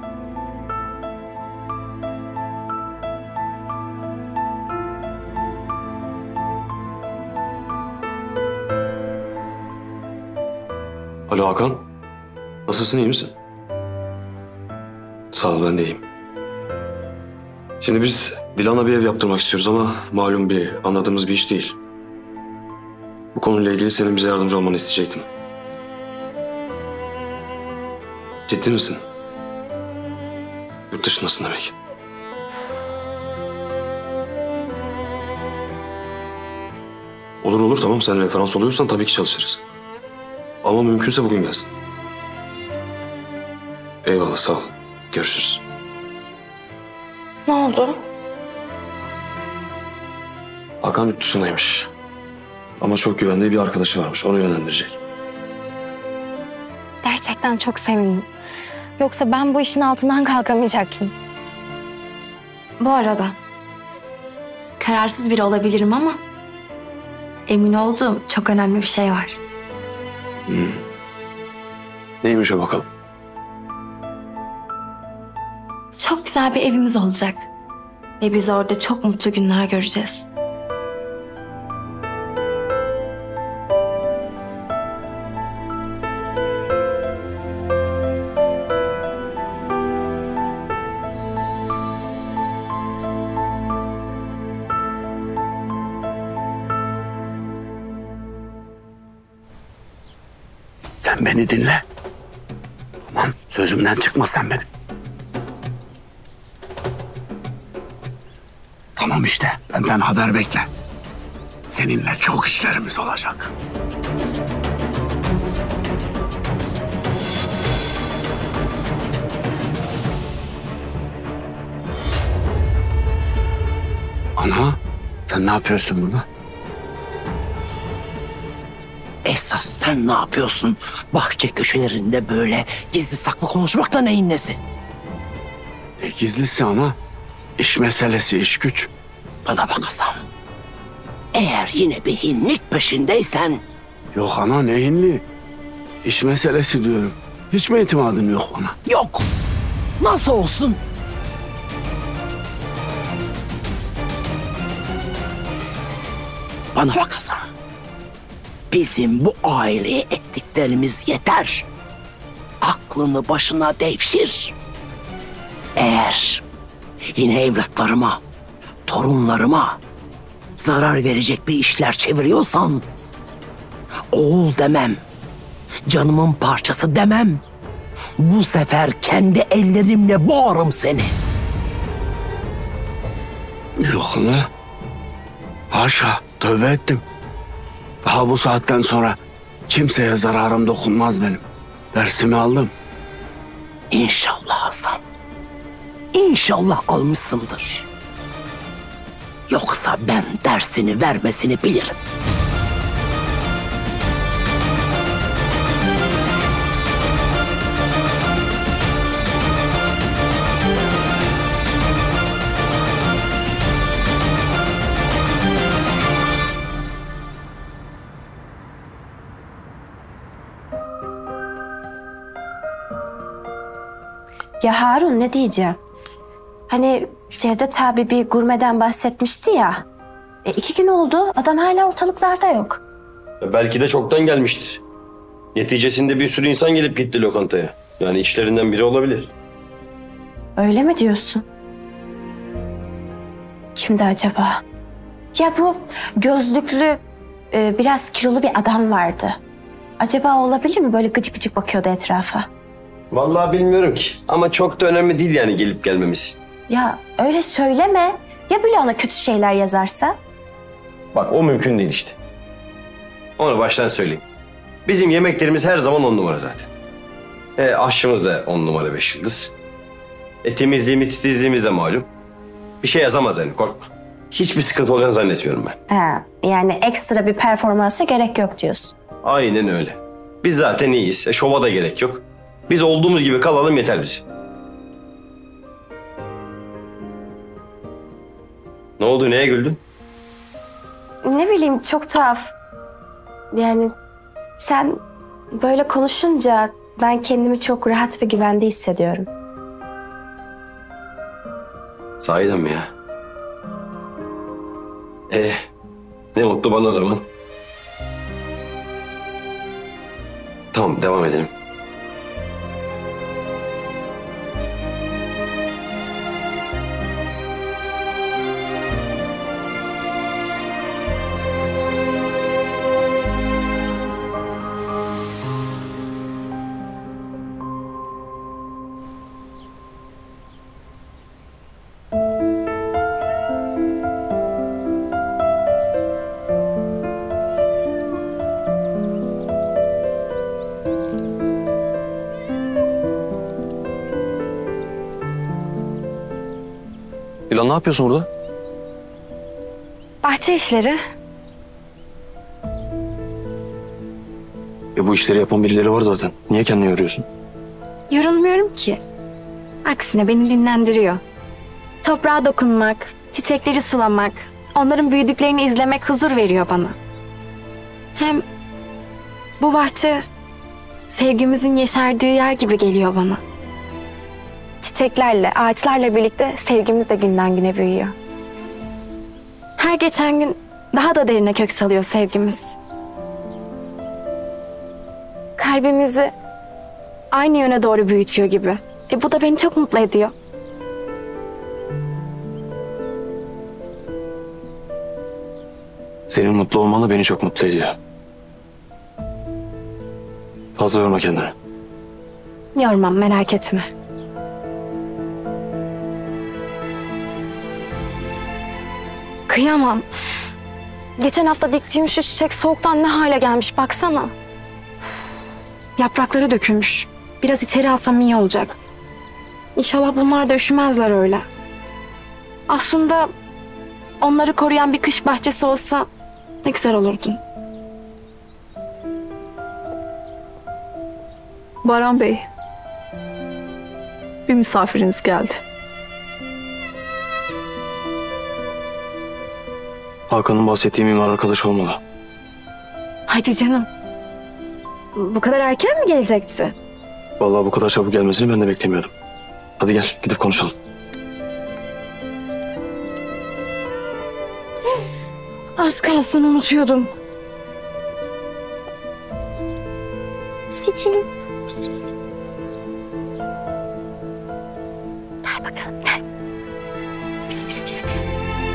Alo Hakan. Nasılsın, iyi misin? Sağ ol, ben de iyiyim. Şimdi biz Dilan'a bir ev yaptırmak istiyoruz ama malum bir anladığımız bir iş değil. Bu konuyla ilgili senin bize yardımcı olmanı isteyecektim. Ciddi misin? Yurt dışındasın demek. Olur olur, tamam, sen referans oluyorsan tabii ki çalışırız. Ama mümkünse bugün gelsin. Eyvallah, sağ ol. Görüşürüz. Ne oldu? Hakan yurt dışındaymış. Ama çok güvendiği bir arkadaşı varmış. Onu yönlendirecek. Gerçekten çok sevindim. Yoksa ben bu işin altından kalkamayacaktım. Bu arada kararsız biri olabilirim ama emin olduğum çok önemli bir şey var. Hmm. Neymiş o bakalım? Çok güzel bir evimiz olacak. Ve biz orada çok mutlu günler göreceğiz. Sen beni dinle. Tamam, sözümden çıkma sen benim. Tamam işte, benden haber bekle. Seninle çok işlerimiz olacak. Ana, sen ne yapıyorsun burada? Esas sen ne yapıyorsun? Bahçe köşelerinde böyle gizli saklı konuşmakla neyin nesi? E, gizlisi ana. İş meselesi, iş güç. Bana bak Hasan. Eğer yine bir hinlik peşindeysen... Yok ana, ne hinli? İş meselesi diyorum. Hiç mi itimadın yok bana? Yok. Nasıl olsun? Bana bak Hasan. Bizim bu aileye ettiklerimiz yeter. Aklını başına devşir. Eğer yine evlatlarıma, torunlarıma zarar verecek bir işler çeviriyorsan... oğul demem, canımın parçası demem. Bu sefer kendi ellerimle boğarım seni. Yok ana. Haşa, tövbe ettim. Daha bu saatten sonra kimseye zararım dokunmaz benim. Dersimi aldım. İnşallah Hasan. İnşallah almışsındır. Yoksa ben dersini vermesini bilirim. Ya Harun, ne diyeceğim? Hani Cevdet abi bir gurmeden bahsetmişti ya. E iki gün oldu, adam hala ortalıklarda yok. Belki de çoktan gelmiştir. Neticesinde bir sürü insan gelip gitti lokantaya. Yani içlerinden biri olabilir. Öyle mi diyorsun? Kimdi acaba? Ya bu gözlüklü, e, biraz kilolu bir adam vardı. Acaba olabilir mi? Böyle gıcık gıcık bakıyordu etrafa. Vallahi bilmiyorum ki. Ama çok da önemli değil yani gelip gelmemiz. Ya öyle söyleme. Ya Bülent'e kötü şeyler yazarsa? Bak o mümkün değil işte. Onu baştan söyleyeyim. Bizim yemeklerimiz her zaman on numara zaten. E, aşçımız da on numara beş yıldız. E, temizliğimiz, titizliğimiz de malum. Bir şey yazamaz yani, korkma. Hiçbir sıkıntı olacağını zannetmiyorum ben. Ha, yani ekstra bir performansa gerek yok diyorsun. Aynen öyle. Biz zaten iyiyiz. E, şova da gerek yok. Biz olduğumuz gibi kalalım yeter bize. Ne oldu, neye güldün? Ne bileyim, çok tuhaf. Yani sen böyle konuşunca ben kendimi çok rahat ve güvende hissediyorum. Sahiden mi ya? Ee, ne mutlu bana o zaman. Tamam, devam edelim. Dilan, ne yapıyorsun burada? Bahçe işleri. E bu işleri yapan birileri var zaten. Niye kendini yoruyorsun? Yorulmuyorum ki. Aksine beni dinlendiriyor. Toprağa dokunmak, çiçekleri sulamak, onların büyüdüklerini izlemek huzur veriyor bana. Hem bu bahçe sevgimizin yeşerdiği yer gibi geliyor bana. Çiçeklerle, ağaçlarla birlikte sevgimiz de günden güne büyüyor. Her geçen gün daha da derine kök salıyor sevgimiz. Kalbimizi aynı yöne doğru büyütüyor gibi. E bu da beni çok mutlu ediyor. Senin mutlu olman da beni çok mutlu ediyor. Fazla yorma kendini. Yormam, merak etme. Kıyamam. Geçen hafta diktiğim şu çiçek soğuktan ne hale gelmiş baksana. Yaprakları dökülmüş. Biraz içeri alsam iyi olacak. İnşallah bunlar da üşümezler öyle. Aslında onları koruyan bir kış bahçesi olsa ne güzel olurdu. Baran Bey, bir misafiriniz geldi. Hakan'ın bahsettiği mimar arkadaş olmalı. Hadi canım. Bu kadar erken mi gelecekti? Vallahi bu kadar çabuk gelmesini ben de beklemiyordum. Hadi gel, gidip konuşalım. Az kalsın unutuyordum. Seçelim. Gel bakalım, gel. Pis pis pis pis.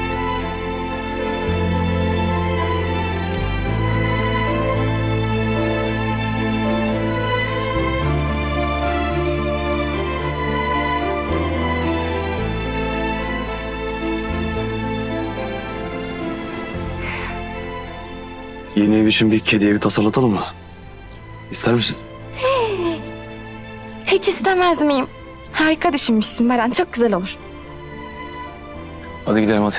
Yeni ev için bir kedi evi tasarlatalım mı? İster misin? Hiç istemez miyim? Harika düşünmüşsün Baran, çok güzel olur. Hadi gidelim hadi.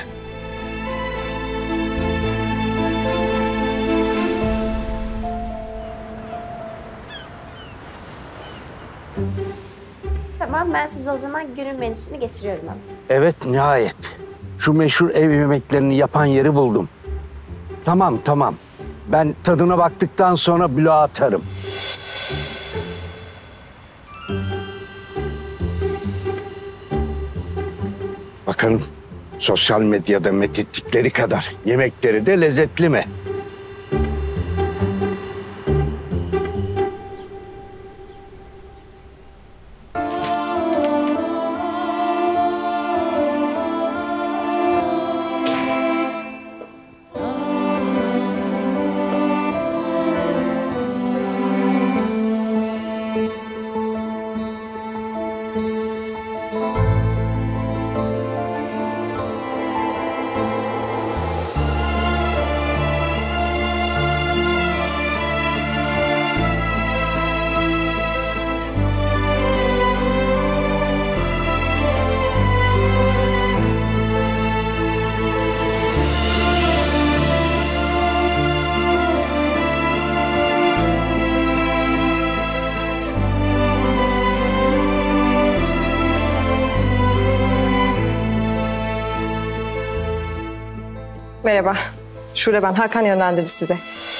Tamam, ben size o zaman günün menüsünü getiriyorum ama. Evet, nihayet. Şu meşhur ev yemeklerini yapan yeri buldum. Tamam, tamam. Ben tadına baktıktan sonra bloğa atarım. Bakalım sosyal medyada methettikleri kadar yemekleri de lezzetli mi? Merhaba. Şule ben. Hakan yönlendirdi size.